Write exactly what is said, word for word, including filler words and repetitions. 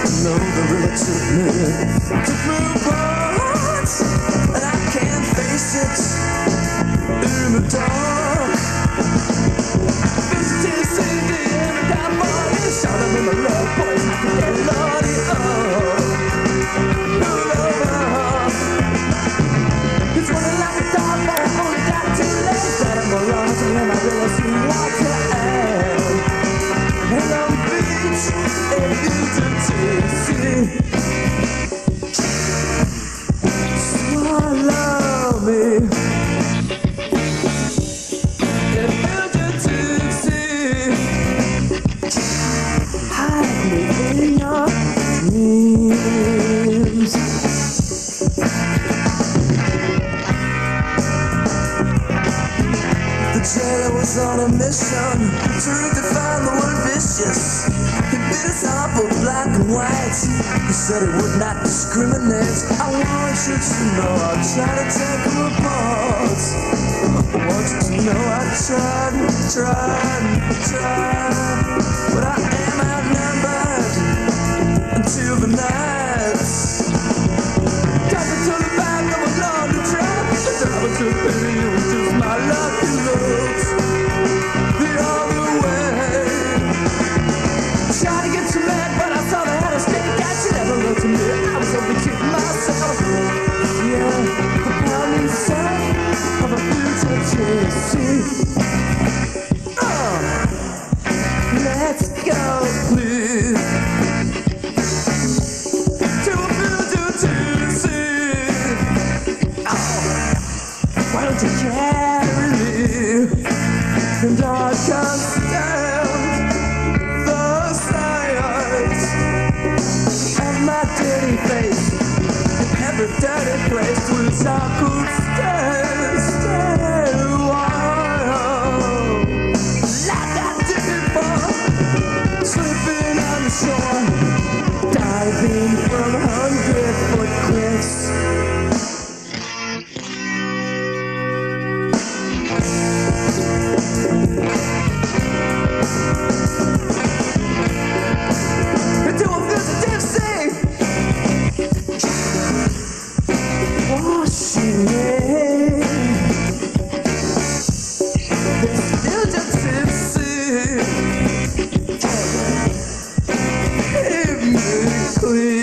No, they really took me, took me apart, and I can't face it in the dark. Visiting Cindy and the down boy, shout them in the love boys, I can get naughty, oh, oh, it's running like a dog, but I only got two legs, but I'm around, and then I really see what to add. Hello beach, if you did see, swallow me. If you did see, hide me in your dreams. The jailer was on a mission to redefine the word vicious. He bit his heart both black and white. He said he would not discriminate. I want you to know I tried to take him apart. I want you to know I tried, tried, tried. But I am outnumbered until the night. Dropping to the back of a lonely trap. Dropping to the pity, it was just my lucky looks. The other way. Tried to get you mad, but I saw they had a stick. Got you never looked at me. I was only kidding myself. Yeah, the pounding sound of a future chasing. Oh, let's go, please. To a future chasing. Oh, why don't you carry me? And I can't stand the sight of my dirty face in every dirty place to which I could stay, stay a while. Like I did before, slipping on the shore, diving from a hundred foot cliffs. Into a fugitive sea, washing in this fugitive sea. Keep me clean.